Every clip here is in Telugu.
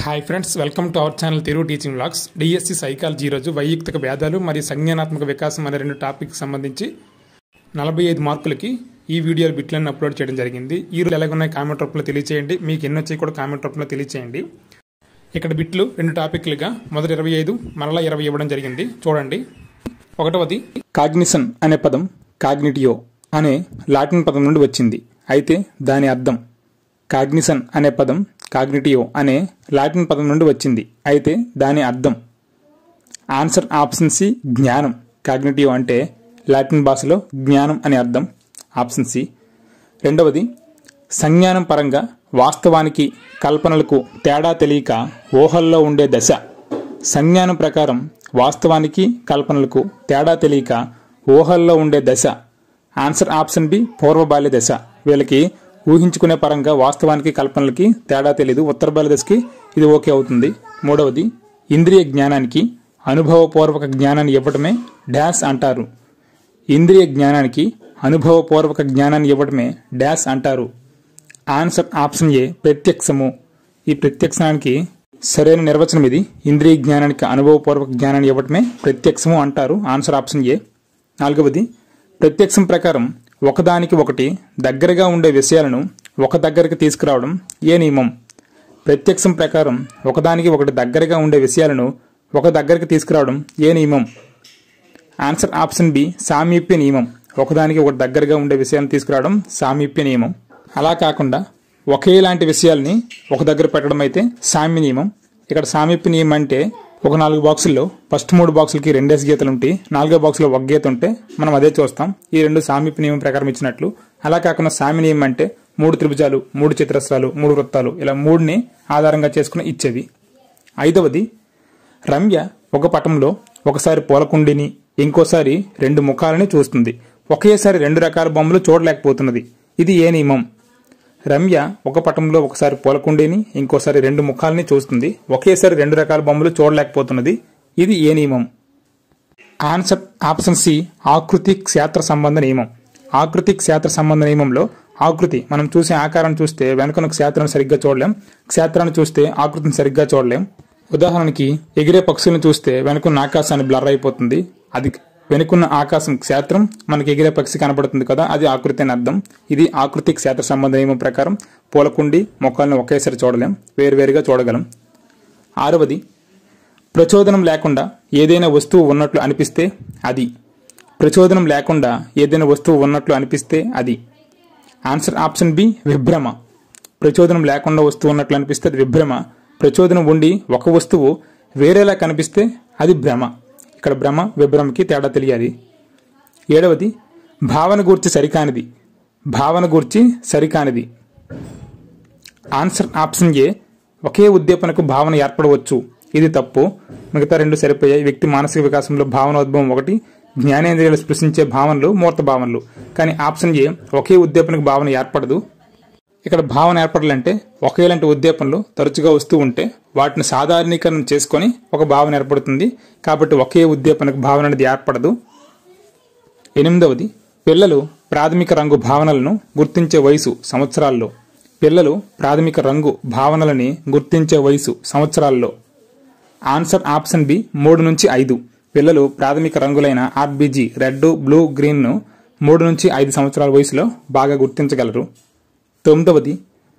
Hi friends, welcome to our channel Telugu teaching blogs. DSC psychology రోజు వైయక్తిక భేదాలు మరియు సంజ్ఞానాత్మక వికాసం అనే రెండు టాపిక్ సంబంధించి 45 మార్కులకి ఈ వీడియో బిట్లను అప్లోడ్ చేయడం జరిగింది. ఈ రోజు ఎలాగున్నాయి కామెంట్ రూపంలో తెలియచేయండి. మీకు ఎన్ని వచ్చాయి కూడా కామెంట్ రూపంలో తెలియచేయండి. ఇక్కడ బిట్లు రెండు టాపిక్లుగా మొదటి 25 మరలా 20 ఇవ్వడం జరిగింది. చూడండి. ఒకటవది కాగ్నిషన్ అనే పదం కాగ్నిటియో అనే లాటిన్ పదం నుండి వచ్చింది. అయితే దాని అర్థం కాగ్నిషన్ అనే పదం కాగ్నిటియో అనే లాటిన్ పదం నుండి వచ్చింది. అయితే దాని అర్థం ఆన్సర్ ఆప్షన్ సి జ్ఞానం. కాగ్నిటియో అంటే లాటిన్ భాషలో జ్ఞానం అనే అర్థం. Option C. రెండవది సంజ్ఞానం పరంగా వాస్తవానికి కల్పనలకు తేడా తెలియక ఊహల్లో ఉండే దశ. సంజ్ఞానం ప్రకారం వాస్తవానికి కల్పనలకు తేడా తెలియక ఊహల్లో ఉండే దశ. ఆన్సర్ ఆప్షన్ బి పూర్వ బాల్య దశ. వీళ్ళకి ఊహించుకునే పరంగా వాస్తవానికి కల్పనలకి తేడా తెలియదు. ఉత్తర బాల్య దశకి ఇది ఓకే అవుతుంది. మూడవది ఇంద్రియ జ్ఞానానికి అనుభవపూర్వక జ్ఞానాన్ని ఇవ్వటమే డాష్ అంటారు. ఇంద్రియ జ్ఞానానికి అనుభవపూర్వక జ్ఞానాన్ని ఇవ్వటమే డాష్ అంటారు. ఆన్సర్ ఆప్షన్ ఏ ప్రత్యక్షము. ఈ ప్రత్యక్షానికి సరైన నిర్వచనం ఇది. ఇంద్రియ జ్ఞానానికి అనుభవపూర్వక జ్ఞానాన్ని ఇవ్వటమే ప్రత్యక్షము అంటారు. Answer option A. నాలుగవది ప్రత్యక్షం ప్రకారం ఒకదానికి ఒకటి దగ్గరగా ఉండే విషయాలను ఒక దగ్గరికి తీసుకురావడం ఏ నియమం? ప్రత్యక్షం ప్రకారం ఒకదానికి ఒకటి దగ్గరగా ఉండే విషయాలను ఒక దగ్గరికి తీసుకురావడం ఏ నియమం? ఆన్సర్ ఆప్షన్ బి సామీప్య నియమం. ఒకదానికి ఒకటి దగ్గరగా ఉండే విషయాలను తీసుకురావడం సామీప్య నియమం. అలా కాకుండా ఒకేలాంటి విషయాల్ని ఒక దగ్గర పెట్టడం అయితే సామ్య నియమం. ఇక్కడ సామీప్య నియమం అంటే ఒక 4 బాక్సుల్లో ఫస్ట్ 3 బాక్సులకి 2 గీతలు ఉంటాయి, 4వ బాక్సులో 1 గీత ఉంటే మనం అదే చూస్తాం. ఈ రెండు సామీప్య నియమం ప్రకారం ఇచ్చినట్లు. అలా కాకుండా సామ్య నియమం అంటే 3 త్రిభుజాలు, 3 చతురస్రాలు, 3 వృత్తాలు, ఇలా 3ని ఆధారంగా చేసుకుని ఇచ్చేవి. ఐదవది రమ్య ఒక పటంలో ఒకసారి పూలకుండిని ఇంకోసారి 2 ముఖాలని చూస్తుంది. ఒకేసారి 2 రకాల బొమ్మలు చూడలేకపోతున్నది. ఇది ఏ నియమం? రమ్య ఒక పటంలో ఒకసారి పూలకుండిని ఇంకోసారి 2 ముఖాలని చూస్తుంది. ఒకేసారి 2 రకాల బొమ్మలు చూడలేకపోతున్నది. ఇది ఏ నియమం? ఆన్సర్ ఆప్షన్ సి ఆకృతి క్షేత్ర సంబంధ నియమం. ఆకృతి క్షేత్ర సంబంధ నియమంలో ఆకృతి మనం చూసే ఆకారం చూస్తే వెనుకను క్షేత్రాన్ని సరిగ్గా చూడలేం, క్షేత్రాన్ని చూస్తే ఆకృతిని సరిగ్గా చూడలేం. ఉదాహరణకి ఎగిరే పక్షులను చూస్తే వెనుకున్న ఆకాశాన్ని బ్లర్ అయిపోతుంది. అది వెనుకున్న ఆకాశం క్షేత్రం, మనకి ఎగిరే పక్షి కనబడుతుంది కదా, అది ఆకృతి అని అర్థం. ఇది ఆకృతి క్షేత్ర సంబంధ నియమం ప్రకారం పూలకుండి మొక్కలను ఒకేసారి చూడలేం, వేరువేరుగా చూడగలం. ఆరవది ప్రచోదనం లేకుండా ఏదైనా వస్తువు ఉన్నట్లు అనిపిస్తే అది. ప్రచోదనం లేకుండా ఏదైనా వస్తువు ఉన్నట్లు అనిపిస్తే అది. ఆన్సర్ ఆప్షన్ బి విభ్రమ. ప్రచోదనం లేకుండా వస్తువు ఉన్నట్లు అనిపిస్తే అది విభ్రమ. ప్రచోదనం ఉండి ఒక వస్తువు వేరేలా కనిపిస్తే అది భ్రమ. ఇక్కడ భ్రమ విభ్రమకి తేడా తెలియాలి. ఏడవది భావన గూర్చి సరికానిది. భావన గూర్చి సరికానిది. ఆన్సర్ ఆప్షన్ ఏ ఒకే ఉద్దీపనకు భావన ఏర్పడవచ్చు. ఇది తప్పు. మిగతా 2 సరిపోయాయి. వ్యక్తి మానసిక వికాసంలో భావనోద్భవం ఒకటి, జ్ఞానేంద్రియాలు స్పృశించే భావనలు మూర్త భావనలు. కానీ ఆప్షన్ ఏ ఒకే ఉద్దీపనకు భావన ఏర్పడదు. ఇక్కడ భావన ఏర్పడాలంటే ఒకేలాంటి ఉద్దీపనలు తరచుగా వస్తూ ఉంటే వాటిని సాధారణీకరణం చేసుకొని ఒక భావన ఏర్పడుతుంది. కాబట్టి ఒకే ఉద్దీపనకు భావన అనేది ఏర్పడదు. ఎనిమిదవది పిల్లలు ప్రాథమిక రంగు భావనలను గుర్తించే వయసు సంవత్సరాల్లో. పిల్లలు ప్రాథమిక రంగు భావనలని గుర్తించే వయసు సంవత్సరాల్లో. ఆన్సర్ ఆప్షన్ బి 3 నుంచి 5. పిల్లలు ప్రాథమిక రంగులైన ఆర్బీజీ రెడ్, బ్లూ, గ్రీన్ను 3 నుంచి 5 సంవత్సరాల వయసులో బాగా గుర్తించగలరు. 9వది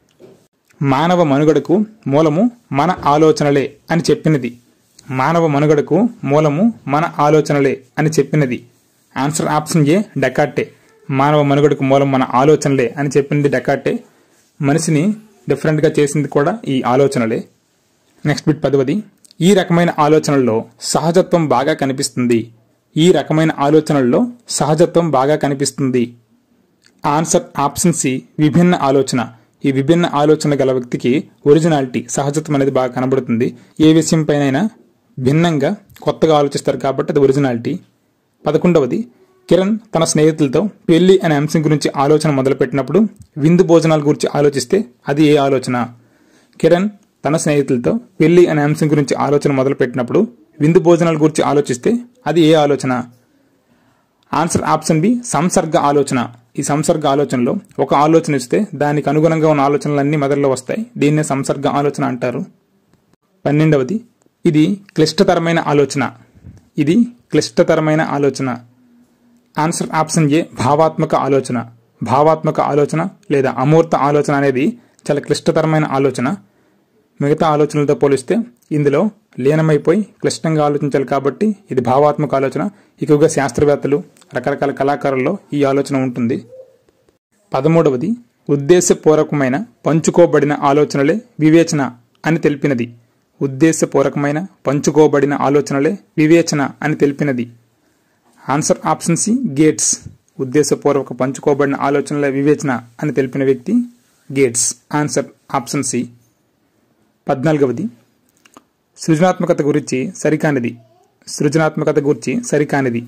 మానవ మనుగడకు మూలము మన ఆలోచనలే అని చెప్పినది. మానవ మనుగడకు మూలము మన ఆలోచనలే అని చెప్పినది. Answer option A Descartes. మానవ మనుగడకు మూలం మన ఆలోచనలే అని చెప్పింది డెకార్టే. మనిషిని డిఫరెంట్గా చేసింది కూడా ఈ ఆలోచనలే. నెక్స్ట్ బిట్ 10వది ఈ రకమైన ఆలోచనల్లో సహజత్వం బాగా కనిపిస్తుంది. ఈ రకమైన ఆలోచనల్లో సహజత్వం బాగా కనిపిస్తుంది. ఆన్సర్ ఆప్షన్ సి విభిన్న ఆలోచన. ఈ విభిన్న ఆలోచన గల వ్యక్తికి ఒరిజినాలిటీ సహజత్వం అనేది బాగా కనబడుతుంది. ఏ విషయం పైన భిన్నంగా కొత్తగా ఆలోచిస్తారు కాబట్టి అది ఒరిజినాలిటీ. 11వది కిరణ్ తన స్నేహితులతో పెళ్లి అనే అంశం గురించి ఆలోచన మొదలుపెట్టినప్పుడు విందు భోజనాల గురించి ఆలోచిస్తే అది ఏ ఆలోచన? కిరణ్ తన స్నేహితులతో పెళ్లి అనే అంశం గురించి ఆలోచన మొదలుపెట్టినప్పుడు విందు భోజనాల గురించి ఆలోచిస్తే అది ఏ ఆలోచన? ఆన్సర్ ఆప్షన్ బి సంసర్గ ఆలోచన. ఈ సంసర్గ ఆలోచనలో ఒక ఆలోచన ఇస్తే దానికి అనుగుణంగా ఉన్న ఆలోచనలన్నీ మెదడులో వస్తాయి. దీన్నే సంసర్గ ఆలోచన అంటారు. 12వది, ఇది క్లిష్టతరమైన ఆలోచన. ఇది క్లిష్టతరమైన ఆలోచన. ఆన్సర్ ఆప్షన్ ఏ భావాత్మక ఆలోచన. భావాత్మక ఆలోచన లేదా అమూర్త ఆలోచన అనేది చాలా క్లిష్టతరమైన ఆలోచన. మిగతా ఆలోచనలతో పోలిస్తే ఇందులో లీనమైపోయి క్లిష్టంగా ఆలోచించాలి కాబట్టి ఇది భావాత్మక ఆలోచన. ఎక్కువగా శాస్త్రవేత్తలు, రకరకాల కళాకారుల్లో ఈ ఆలోచన ఉంటుంది. 13వది, ఉద్దేశపూర్వకమైన పంచుకోబడిన ఆలోచనలే వివేచన అని తెలిపినది. ఉద్దేశపూర్వకమైన పంచుకోబడిన ఆలోచనలే వివేచన అని తెలిపినది. Answer option C Gates. ఉద్దేశపూర్వక పంచుకోబడిన ఆలోచనలే వివేచన అని తెలిపిన వ్యక్తి గేట్స్. Answer option C. 14వది, సృజనాత్మకత గురించి సరికానిది. సృజనాత్మకత గురించి సరికానిది.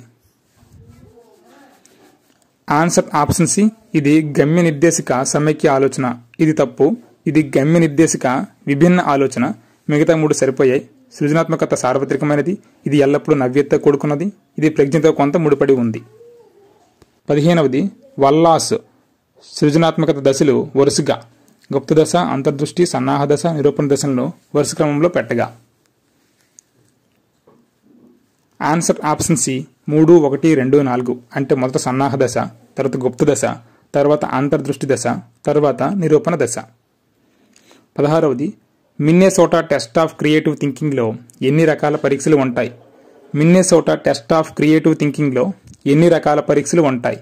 ఆన్సర్ ఆప్షన్ సి, ఇది గమ్య నిర్దేశిక సమైక్య ఆలోచన. ఇది తప్పు. ఇది గమ్య నిర్దేశిక విభిన్న ఆలోచన. మిగతా 3 సరిపోయాయి. సృజనాత్మకత సార్వత్రికమైనది. ఇది ఎల్లప్పుడూ నవ్యతతో కూడుకున్నది. ఇది ప్రజ్ఞతో కొంత ముడిపడి ఉంది. 15వది, వల్లాస్ సృజనాత్మకత దశలు వరుసగా గుప్త దశ, అంతర్దృష్టి, సన్నాహ దశ, నిరూపణ దశలను వరుస క్రమంలో పెట్టగా. Answer option C 3, 1, 2, 4. అంటే మొదట సన్నాహ దశ, తర్వాత గుప్త దశ, తర్వాత అంతర్దృష్టి దశ, తర్వాత నిరూపణ దశ. 16వది, మిన్నెసోటా టెస్ట్ ఆఫ్ క్రియేటివ్ థింకింగ్లో ఎన్ని రకాల పరీక్షలు ఉంటాయి? మిన్నెసోటా టెస్ట్ ఆఫ్ క్రియేటివ్ థింకింగ్లో ఎన్ని రకాల పరీక్షలు ఉంటాయి?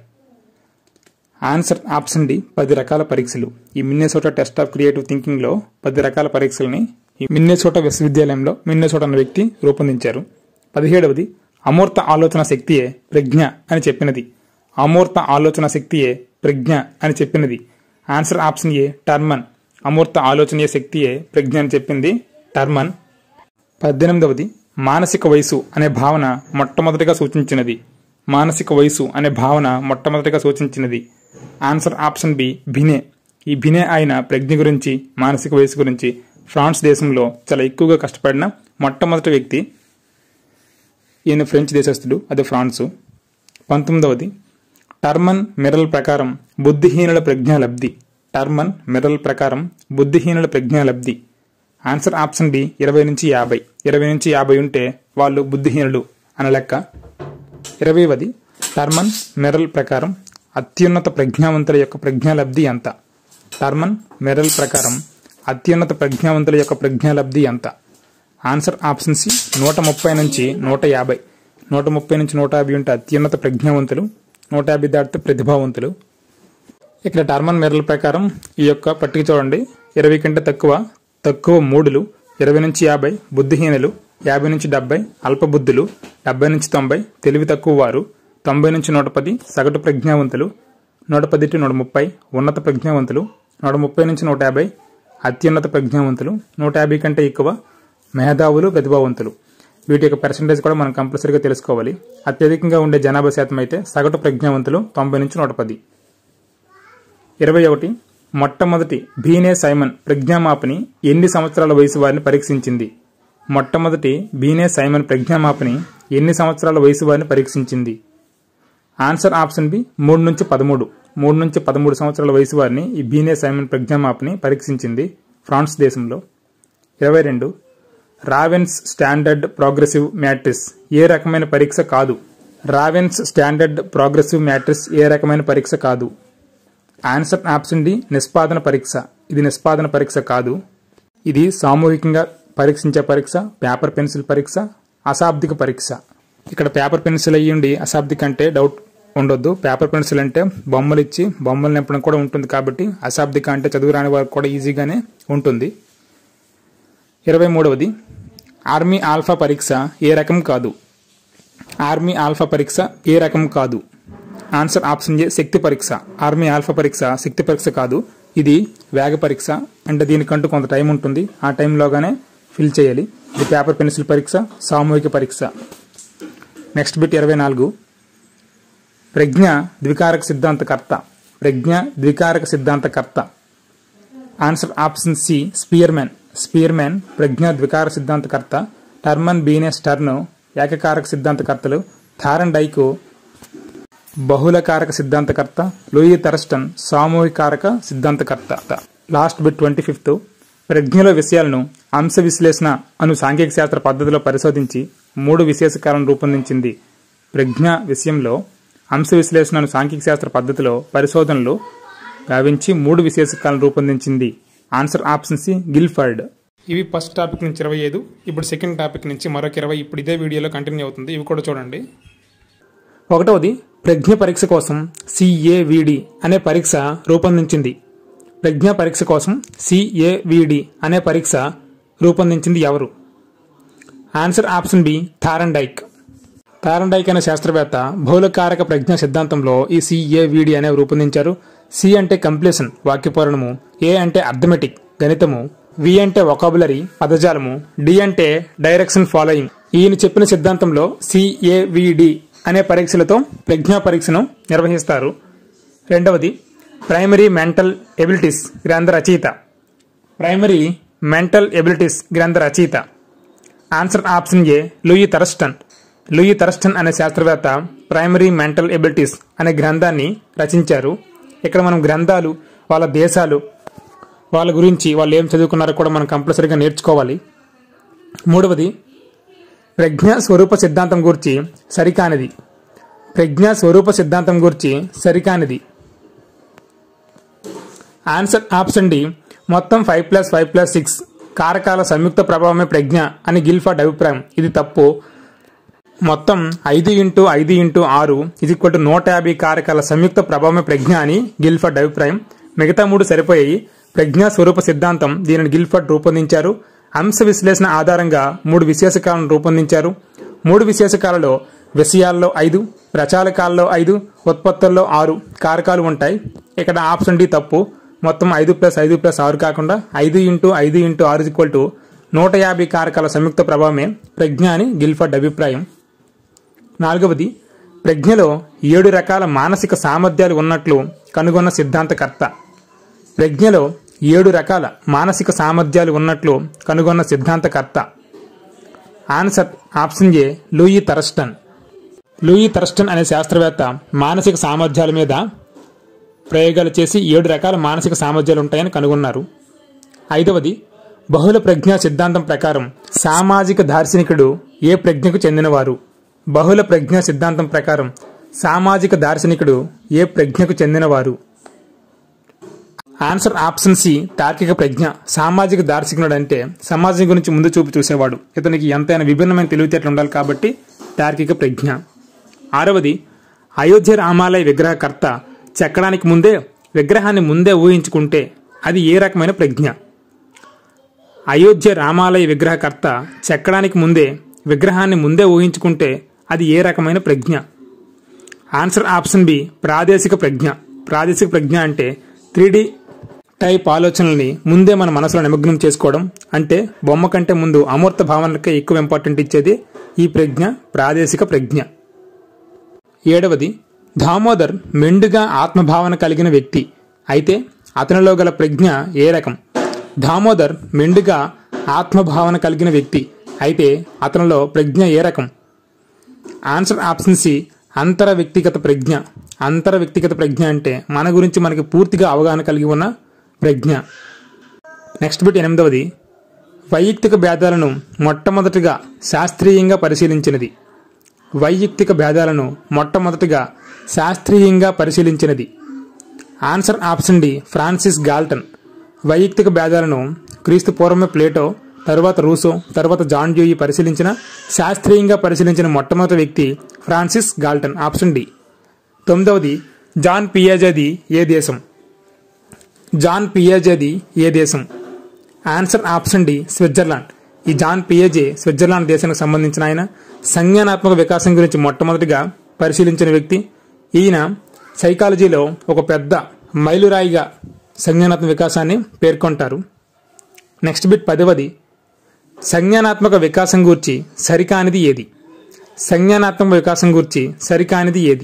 ఆన్సర్ ఆప్షన్ డి 10 రకాల పరీక్షలు. ఈ మిన్నెసోటా టెస్ట్ ఆఫ్ క్రియేటివ్ థింకింగ్లో 10 రకాల పరీక్షల్ని ఈ మిన్నెసోటా విశ్వవిద్యాలయంలో మిన్నెసోటా అనే వ్యక్తి రూపొందించారు. 17వది, అమూర్త ఆలోచన శక్తియే ప్రజ్ఞ అని చెప్పినది. అమూర్త ఆలోచన శక్తియే ప్రజ్ఞ అని చెప్పినది. Answer option A Terman. అమూర్త ఆలోచనీయ శక్తియే ప్రజ్ఞ అని చెప్పింది టర్మన్. 18వది, మానసిక వయసు అనే భావన మొట్టమొదటిగా సూచించినది. మానసిక వయసు అనే భావన మొట్టమొదటిగా సూచించినది. ఆన్సర్ ఆప్షన్ బి భినే. ఈ భినే ఆయన ప్రజ్ఞ గురించి, మానసిక వయసు గురించి ఫ్రాన్స్ దేశంలో చాలా ఎక్కువగా కష్టపడిన మొట్టమొదటి వ్యక్తి. ఈయన ఫ్రెంచ్ దేశస్థుడు, అది ఫ్రాన్సు. 19వది, టర్మన్ మిరల్ ప్రకారం బుద్ధిహీనుల ప్రజ్ఞాలబ్ధి. టర్మన్ మిరల్ ప్రకారం బుద్ధిహీనుల ప్రజ్ఞాలబ్ధి. ఆన్సర్ ఆప్షన్ బి 20 నుంచి 50. 20 నుంచి 50 ఉంటే వాళ్ళు బుద్ధిహీనులు అన్న లెక్క. 20వది, టర్మన్ మిరల్ ప్రకారం అత్యున్నత ప్రజ్ఞావంతుల యొక్క ప్రజ్ఞాలబ్ధి ఎంత? టర్మన్ మిరల్ ప్రకారం అత్యున్నత ప్రజ్ఞావంతుల యొక్క ప్రజ్ఞాలబ్ధి ఎంత? ఆన్సర్ ఆప్షన్ సి 130 నుంచి 150. 130 నుంచి 150 ఉంటే అత్యున్నత ప్రజ్ఞావంతులు, 150 దాటితే ప్రతిభావంతులు. ఇక్కడ టర్మన్ మిరల్ ప్రకారం ఈ యొక్క పట్టిక చూడండి. 20 కంటే తక్కువ 3లు, 20 నుంచి 50 బుద్ధిహీనులు, 50 నుంచి 70 అల్పబుద్ధులు, 70 నుంచి 90 తెలివి తక్కువ వారు, 90 నుంచి 110 సగటు ప్రజ్ఞావంతులు, 110 to 130 ఉన్నత ప్రజ్ఞావంతులు, 130 నుంచి 150 అత్యున్నత ప్రజ్ఞావంతులు, 150 కంటే ఎక్కువ మేధావులు, ప్రతిభావంతులు. వీటి యొక్క పర్సంటేజ్ కూడా మనం కంపల్సరీగా తెలుసుకోవాలి. అత్యధికంగా ఉండే జనాభా శాతం అయితే సగటు ప్రజ్ఞావంతులు 90 నుంచి 110. 21, మొట్టమొదటి బీనే సైమన్ ప్రజ్ఞామాపిని ఎన్ని సంవత్సరాల వయసు వారిని పరీక్షించింది? మొట్టమొదటి బీనే సైమన్ ప్రజ్ఞామాపిని ఎన్ని సంవత్సరాల వయసు వారిని పరీక్షించింది? ఆన్సర్ ఆప్షన్ బి 3 నుంచి 13. 3 నుంచి 13 సంవత్సరాల వయసు వారిని ఈ బీనే సైమన్ ప్రజ్ఞామాపిని పరీక్షించింది ఫ్రాన్స్ దేశంలో. 22, రావెన్స్ స్టాండర్డ్ ప్రోగ్రెసివ్ మ్యాట్రిక్స్ ఏ రకమైన పరీక్ష కాదు? రావెన్స్ స్టాండర్డ్ ప్రోగ్రెసివ్ మ్యాట్రిక్స్ ఏ రకమైన పరీక్ష కాదు? ఆన్సర్ ఆప్షన్ డి నిష్పాదన పరీక్ష. ఇది నిష్పాదన పరీక్ష కాదు. ఇది సామూహికంగా పరీక్షించే పరీక్ష, పేపర్ పెన్సిల్ పరీక్ష, అశాబ్దిక పరీక్ష. ఇక్కడ పేపర్ పెన్సిల్ అయ్యి ఉండి అశాబ్దిక అంటే డౌట్ ఉండొద్దు. పేపర్ పెన్సిల్ అంటే బొమ్మలు ఇచ్చి బొమ్మలు నింపడం కూడా ఉంటుంది కాబట్టి అశాబ్దిక అంటే చదువు రాని వారికి కూడా ఈజీగానే ఉంటుంది. 23వది, ఆర్మీ ఆల్ఫా పరీక్ష ఏ రకం కాదు? ఆర్మీ ఆల్ఫా పరీక్ష ఏ రకం కాదు? ఆన్సర్ ఆప్షన్ ఏ శక్తి పరీక్ష. ఆర్మీ ఆల్ఫా పరీక్ష శక్తి పరీక్ష కాదు. ఇది వేగ పరీక్ష. అంటే దీనికంటూ కొంత టైం ఉంటుంది. ఆ టైంలోగానే ఫిల్ చేయాలి. ఇది పేపర్ పెన్సిల్ పరీక్ష, సామూహిక పరీక్ష. నెక్స్ట్ బిట్ 24, ప్రజ్ఞ ద్వికారక సిద్ధాంతకర్త. ప్రజ్ఞ ద్వికారక సిద్ధాంతకర్త. Answer option C Spearman. Spearman ప్రజ్ఞ ద్వికార సిద్ధాంతకర్త. టర్మన్, బీనే, స్టర్న్ ఏకకారక సిద్ధాంతకర్తలు. థారండైక్ బహుళకారక సిద్ధాంతకర్త. లూయి థర్స్టన్ సామూహికారక సిద్ధాంతకర్త. లాస్ట్ బిట్ 25, ప్రజ్ఞలో విషయాలను అంశ విశ్లేషణ అను సాంఘిక శాస్త్ర పద్ధతిలో పరిశోధించి 3 విశేషకాలను రూపొందించింది. ప్రజ్ఞ విషయంలో అంశ విశ్లేషణ అను సాంఘిక శాస్త్ర పద్ధతిలో పరిశోధనలు గావించి 3 విశేషకాలను రూపొందించింది. Answer option C Guilford. ఇవి ఫస్ట్ టాపిక్ నుంచి 25, ఇప్పుడు సెకండ్ టాపిక్ నుంచి మరొక 20 ఇప్పుడు ఇదే వీడియోలో కంటిన్యూ అవుతుంది. ఇవి కూడా చూడండి. 1వది ప్రజ్ఞ పరీక్ష కోసం CAVD అనే పరీక్ష రూపొందించింది. ప్రజ్ఞ పరీక్ష కోసం CAVD అనే పరీక్ష రూపొందించింది ఎవరు? Answer option B Thorndike. Thorndike అనే శాస్త్రవేత్త బహుళకారక ప్రజ్ఞ సిద్ధాంతంలో ఈ CAVD అనేవి రూపొందించారు. C అంటే కంప్లీషన్ వాక్యపూరణము, A అంటే అర్థమెటిక్ గణితము, V అంటే వొకాబులరీ పదజాలము, D అంటే డైరెక్షన్ ఫాలోయింగ్. ఈయన చెప్పిన సిద్ధాంతంలో CAVD అనే పరీక్షలతో ప్రజ్ఞా పరీక్షను నిర్వహిస్తారు. 2వది ప్రైమరీ మెంటల్ ఎబిలిటీస్ గ్రంథ రచయిత. ప్రైమరీ మెంటల్ ఎబిలిటీస్ గ్రంథ రచయిత answer option A Louis Thurstone. Louis Thurstone అనే శాస్త్రవేత్త ప్రైమరీ మెంటల్ ఎబిలిటీస్ అనే గ్రంథాన్ని రచించారు. ఇక్కడ మనం గ్రంథాలు, వాళ్ళ దేశాలు, వాళ్ళ గురించి వాళ్ళు ఏం చదువుకున్నారో కూడా మనం కంపల్సరీగా నేర్చుకోవాలి. 3వది ప్రజ్ఞా స్వరూప సిద్ధాంతం గురించి సరికానిది. ప్రజ్ఞా స్వరూప సిద్ధాంతం గురించి సరికానిది ఆన్సర్ ఆప్షన్ డి మొత్తం 5+5+6 కారకాల సంయుక్త ప్రభావమే ప్రజ్ఞ అని గిల్ఫర్డ్ అభిప్రాయం. ఇది తప్పు. మొత్తం 5×5×6 150 కారకాల సంయుక్త ప్రభావమే ప్రజ్ఞ అని గిల్ఫర్డ్ అభిప్రాయం. మిగతా 3 సరిపోయాయి. ప్రజ్ఞా స్వరూప సిద్ధాంతం దీనిని గిల్ఫర్డ్ రూపొందించారు. అంశ విశ్లేషణ ఆధారంగా 3 విశేషకాలను రూపొందించారు. 3 విశేషకాలలో విషయాల్లో 5, ప్రచాలకాల్లో 5, ఉత్పత్తుల్లో 6 కారకాలు ఉంటాయి. ఇక్కడ ఆప్షన్ డి తప్పు. మొత్తం 5+5+6 కాకుండా 5×5×6 150 కారకాల సంయుక్త ప్రభావమే ప్రజ్ఞ అని గిల్ఫర్డ్ అభిప్రాయం. 4వది ప్రజ్ఞలో 7 రకాల మానసిక సామర్థ్యాలు ఉన్నట్లు కనుగొన్న సిద్ధాంతకర్త. ప్రజ్ఞలో 7 రకాల మానసిక సామర్థ్యాలు ఉన్నట్లు కనుగొన్న సిద్ధాంతకర్త answer option A Louis Thurstone. Louis Thurstone అనే శాస్త్రవేత్త మానసిక సామర్థ్యాల మీద ప్రయోగాలు చేసి 7 రకాల మానసిక సామర్థ్యాలు ఉంటాయని కనుగొన్నారు. 5వది బహుళ ప్రజ్ఞా సిద్ధాంతం ప్రకారం సామాజిక దార్శనికుడు ఏ ప్రజ్ఞకు చెందినవారు? బహుళ ప్రజ్ఞా సిద్ధాంతం ప్రకారం సామాజిక దార్శనికుడు ఏ ప్రజ్ఞకు చెందినవారు? ఆన్సర్ ఆప్షన్ సి తార్కిక ప్రజ్ఞ. సామాజిక దార్శనికుడు అంటే సమాజం గురించి ముందు చూపు చూసేవాడు. ఇతనికి ఎంతైనా విభిన్నమైన తెలివితేటలు ఉండాలి కాబట్టి తార్కిక ప్రజ్ఞ. 6వది అయోధ్య రామాలయ విగ్రహకర్త చెక్కడానికి ముందే విగ్రహాన్ని ముందే ఊహించుకుంటే అది ఏ రకమైన ప్రజ్ఞ? అయోధ్య రామాలయ విగ్రహకర్త చెక్కడానికి ముందే విగ్రహాన్ని ముందే ఊహించుకుంటే అది ఏ రకమైన ప్రజ్ఞ? ఆన్సర్ ఆప్షన్ బి ప్రాదేశిక ప్రజ్ఞ. ప్రాదేశిక ప్రజ్ఞ అంటే 3D టైప్ ఆలోచనల్ని ముందే మన మనసులో నిమగ్నం చేసుకోవడం. అంటే బొమ్మ కంటే ముందు అమూర్త భావనలకే ఎక్కువ ఇంపార్టెంట్ ఇచ్చేది ఈ ప్రజ్ఞ ప్రాదేశిక ప్రజ్ఞ. 7వది దామోదర్ మెండుగా ఆత్మభావన కలిగిన వ్యక్తి అయితే అతనిలో గల ప్రజ్ఞ ఏ రకం? దామోదర్ మెండుగా ఆత్మభావన కలిగిన వ్యక్తి అయితే అతనిలో ప్రజ్ఞ ఏ రకం? ఆన్సర్ ఆప్షన్ సి అంతర వ్యక్తిగత ప్రజ్ఞ. అంతర వ్యక్తిగత ప్రజ్ఞ అంటే మన గురించి మనకి పూర్తిగా అవగాహన కలిగి ఉన్న ప్రజ్ఞ. నెక్స్ట్ బిట్ 8వది వైయక్తిక భేదాలను మొట్టమొదటిగా శాస్త్రీయంగా పరిశీలించినది. వైయక్తిక భేదాలను మొట్టమొదటిగా శాస్త్రీయంగా పరిశీలించినది answer option D Francis Galton. వైయక్తిక భేదాలను క్రీస్తు పూర్వమే ప్లేటో, తరువాత రూసో, తరువాత జాన్ డ్యూయి శాస్త్రీయంగా పరిశీలించిన మొట్టమొదటి వ్యక్తి ఫ్రాన్సిస్ గాల్టన్. Option D. 9వది జాన్ పియాజేది ఏ దేశం? జాన్ పియాజేది ఏ దేశం? Answer option D Switzerland. ఈ జాన్ పియాజే స్విట్జర్లాండ్ దేశానికి సంబంధించిన ఆయన. సంజ్ఞానాత్మక వికాసం గురించి మొట్టమొదటిగా పరిశీలించిన వ్యక్తి ఈయన. సైకాలజీలో ఒక పెద్ద మైలురాయిగా సంజ్ఞానాత్మక వికాసాన్ని పేర్కొంటారు. నెక్స్ట్ బిట్ 10వది సంజ్ఞానాత్మక వికాసం గూర్చి సరికానిది ఏది? సంజ్ఞానాత్మక వికాసం గూర్చి సరికానిది ఏది?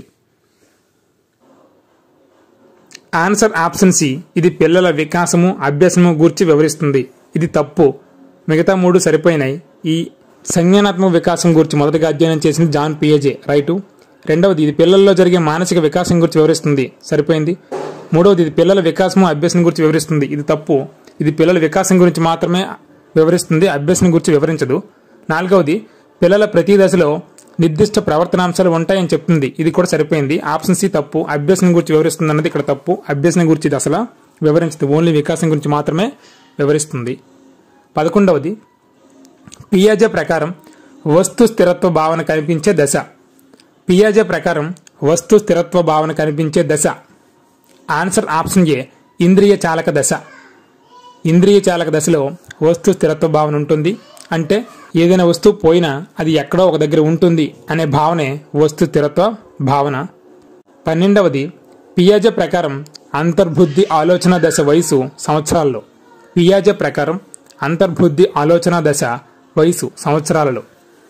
ఆన్సర్ ఆప్షన్ సి ఇది పిల్లల వికాసము అభ్యాసము గూర్చి వివరిస్తుంది. ఇది తప్పు. మిగతా 3 సరిపోయినాయి. ఈ సంజ్ఞానాత్మక వికాసం గురించి మొదటిగా అధ్యయనం చేసింది జాన్ పియాజే, రైటు. 2వది ఇది పిల్లల్లో జరిగే మానసిక వికాసం గురించి వివరిస్తుంది, సరిపోయింది. 3వది ఇది పిల్లల వికాసము అభ్యాసం గురించి వివరిస్తుంది, ఇది తప్పు. ఇది పిల్లల వికాసం గురించి మాత్రమే వివరిస్తుంది, అభ్యాసం గురించి వివరించదు. 4వది పిల్లల ప్రతి దశలో నిర్దిష్ట ప్రవర్తనాంశాలు ఉంటాయని చెప్తుంది. ఇది కూడా సరిపోయింది. ఆప్షన్ సి తప్పు. అభ్యాసం గురించి వివరిస్తుంది అన్నది ఇక్కడ తప్పు. అభ్యాసం గురించి ఇది అసలు వివరించదు, ఓన్లీ వికాసం గురించి మాత్రమే వివరిస్తుంది. 11వది పియాజే ప్రకారం వస్తు స్థిరత్వ భావన కనిపించే దశ. పియాజే ప్రకారం వస్తు స్థిరత్వ భావన కనిపించే దశ. ఆన్సర్ ఆప్షన్ ఏ, ఇంద్రియ చాలక దశ. ఇంద్రియ చాలక దశలో వస్తు స్థిరత్వ భావన ఉంటుంది. అంటే ఏదైనా వస్తువు పోయినా అది ఎక్కడో ఒక దగ్గర ఉంటుంది అనే భావనే వస్తు స్థిరత్వ భావన. 12వది పియాజే ప్రకారం అంతర్బుద్ధి ఆలోచన దశ వయసు సంవత్సరాల్లో. పియాజే ప్రకారం అంతర్బుద్ధి ఆలోచన దశ వయసు సంవత్సరాలలో.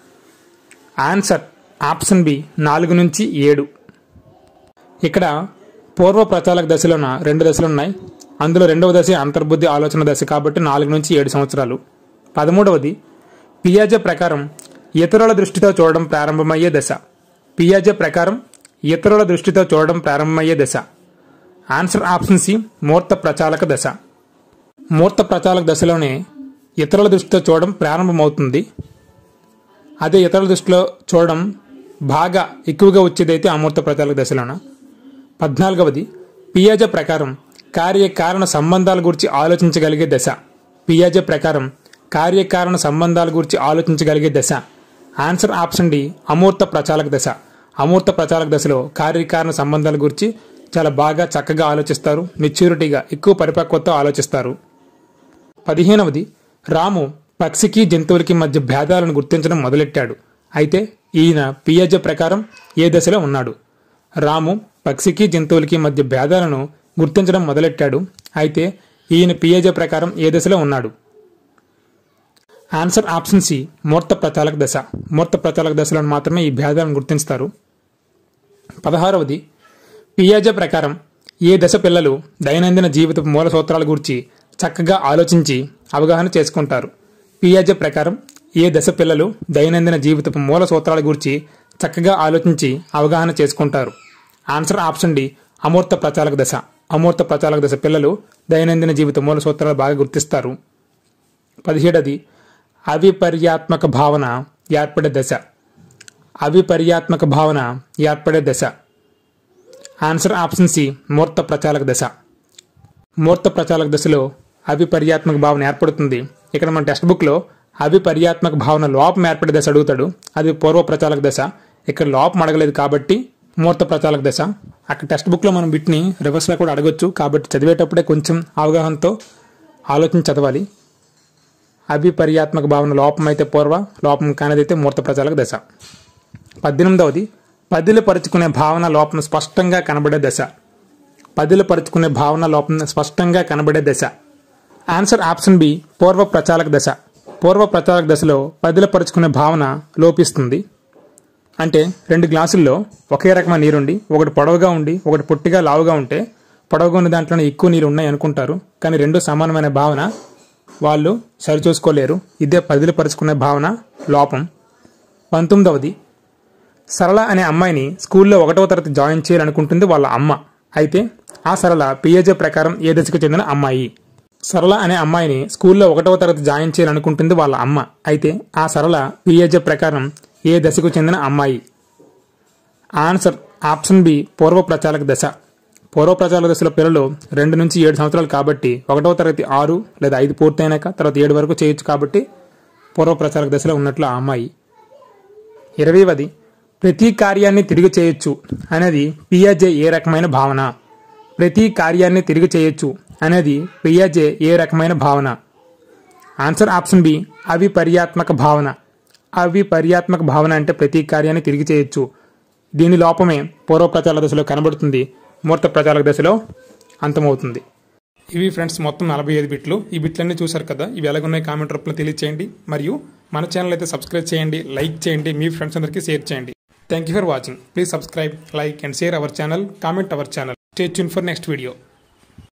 ఆన్సర్ ఆప్షన్ బి 4 నుంచి 7. ఇక్కడ పూర్వ ప్రచాలక దశలోన 2 దశలు ఉన్నాయి. అందులో 2వ దశ అంతర్బుద్ధి ఆలోచన దశ కాబట్టి 4 నుంచి 7 సంవత్సరాలు. 13వది పియాజే ప్రకారం ఇతరుల దృష్టితో చూడడం ప్రారంభమయ్యే దశ. పియాజే ప్రకారం ఇతరుల దృష్టితో చూడడం ప్రారంభమయ్యే దశ. ఆన్సర్ ఆప్షన్ సి, మూర్త ప్రచాలక దశ. మూర్త ప్రచాలక దశలోనే ఇతరుల దృష్టితో చూడడం ప్రారంభమవుతుంది. అదే ఇతరుల దృష్టిలో చూడడం బాగా ఎక్కువగా వచ్చేదైతే అమూర్త ప్రచాలక దశలోన. 14వది పియాజే ప్రకారం కార్యకారణ సంబంధాల గురించి ఆలోచించగలిగే దశ. పియాజే ప్రకారం కార్యకారణ సంబంధాల గురించి ఆలోచించగలిగే దశ. ఆన్సర్ ఆప్షన్ డి, అమూర్త ప్రచాలక దశ. అమూర్త ప్రచాలక దశలో కార్యకారణ సంబంధాల గురించి చాలా బాగా చక్కగా ఆలోచిస్తారు, మెచ్యూరిటీగా ఎక్కువ పరిపక్వతతో ఆలోచిస్తారు. 15వది రాము పక్షికి జంతువులకి మధ్య భేదాలను గుర్తించడం మొదలెట్టాడు. అయితే ఈయన పియాజే ప్రకారం ఏ దశలో ఉన్నాడు? రాము పక్షికి జంతువులకి మధ్య భేదాలను గుర్తించడం మొదలెట్టాడు. అయితే ఈయన పియాజే ప్రకారం ఏ దశలో ఉన్నాడు? ఆన్సర్ ఆప్షన్ సి, మూర్త ప్రచాలక దశ. మూర్త ప్రచాలక దశలో మాత్రమే ఈ భేదాలను గుర్తిస్తారు. 16వది పియాజే ప్రకారం ఏ దశ పిల్లలు దైనందిన జీవిత మూల సూత్రాల గురించి చక్కగా ఆలోచించి అవగాహన చేసుకుంటారు? పియాజే ప్రకారం ఏ దశ పిల్లలు దైనందిన జీవితపు మూల సూత్రాల గురించి చక్కగా ఆలోచించి అవగాహన చేసుకుంటారు? ఆన్సర్ ఆప్షన్ డి, అమూర్త ప్రచాలక దశ. అమూర్త ప్రచాలక దశ పిల్లలు దైనందిన జీవిత మూల సూత్రాలు బాగా గుర్తిస్తారు. 17వది అవిపర్యాత్మక భావన ఏర్పడే దశ. అవిపర్యాత్మక భావన ఏర్పడే దశ. ఆన్సర్ ఆప్షన్ సి, మూర్త ప్రచాలక దశ. మూర్త ప్రచాలక దశలో అవిపర్యాత్మక భావన ఏర్పడుతుంది. ఇక్కడ మన టెక్స్ట్ బుక్లో అవిపర్యాత్మక భావన లోపం ఏర్పడే దశ అడుగుతాడు, అది పూర్వ ప్రచాలక దశ. ఇక్కడ లోపం అడగలేదు కాబట్టి మూర్త ప్రచాలక దశ. అక్కడ టెక్స్ట్ బుక్లో మనం వీటిని రివర్స్లో కూడా అడగొచ్చు, కాబట్టి చదివేటప్పుడే కొంచెం అవగాహనతో ఆలోచించి చదవాలి. అవిపర్యాత్మక భావన లోపం అయితే పూర్వ, లోపం కానిదైతే మూర్త ప్రచాలక దశ. 18వది పదిలపరుచుకునే భావన లోపం స్పష్టంగా కనబడే దశ. పదిలపరుచుకునే భావన లోపం స్పష్టంగా కనబడే దశ. ఆన్సర్ ఆప్షన్ బి, పూర్వ ప్రచాలక దశ. పూర్వ ప్రచాలక దశలో పదిలపరుచుకునే భావన లోపిస్తుంది. అంటే 2 గ్లాసుల్లో ఒకే రకమైన నీరుండి ఒకటి పొడవుగా ఉండి ఒకటి పొట్టిగా లావుగా ఉంటే పొడవుగా ఉన్న దాంట్లోనే ఎక్కువ నీరు ఉన్నాయి అనుకుంటారు, కానీ 2 సమానమైన భావన వాళ్ళు సరిచూసుకోలేరు. ఇదే పదిలపరుచుకునే భావన లోపం. 19వది సరళ అనే అమ్మాయిని స్కూల్లో 1వ తరగతి జాయిన్ చేయాలనుకుంటుంది వాళ్ళ అమ్మ. అయితే ఆ సరళ పియాజే ప్రకారం ఏ దశకు చెందిన అమ్మాయి? సరళ అనే అమ్మాయిని స్కూల్లో 1వ తరగతి జాయిన్ చేయాలనుకుంటుంది వాళ్ళ అమ్మ. అయితే ఆ సరళ పియాజే ప్రకారం ఏ దశకు చెందిన అమ్మాయి? ఆన్సర్ ఆప్షన్ బి, పూర్వ ప్రచాలక దశ. పూర్వ ప్రచాలక దశలో పిల్లలు 2 నుంచి 7 సంవత్సరాలు కాబట్టి 1వ తరగతి 6 లేదా 5 పూర్తయినాక తర్వాత 7 వరకు చేయొచ్చు కాబట్టి పూర్వ ప్రచాలక దశలో ఉన్నట్లు ఆ అమ్మాయి. 20వది ప్రతి కార్యాన్ని తిరిగి చేయొచ్చు అనేది పియాజే ఏ రకమైన భావన? ప్రతి కార్యాన్ని తిరిగి చేయొచ్చు అనేది పియాజే ఏ రకమైన భావన? ఆన్సర్ ఆప్షన్ బి, అవిపర్యాత్మక భావన. అవిపర్యాత్మక భావన అంటే ప్రతి కార్యాన్ని తిరిగి చేయొచ్చు. దీని లోపమే పూర్వ ప్రచాలక దశలో కనబడుతుంది, మూర్త ప్రచాలక దశలో అంతమవుతుంది. ఇవి ఫ్రెండ్స్ మొత్తం 45 బిట్లు. ఈ బిట్లన్నీ చూసారు కదా, ఇవి ఎలాగున్నాయి కామెంట్ రూపంలో తెలియచేయండి. మరియు మన ఛానల్ అయితే సబ్స్క్రైబ్ చేయండి, లైక్ చేయండి, మీ ఫ్రెండ్స్ అందరికీ షేర్ చేయండి. Thank you for watching. Please subscribe, like and share our channel, comment our channel. Stay tuned for next video.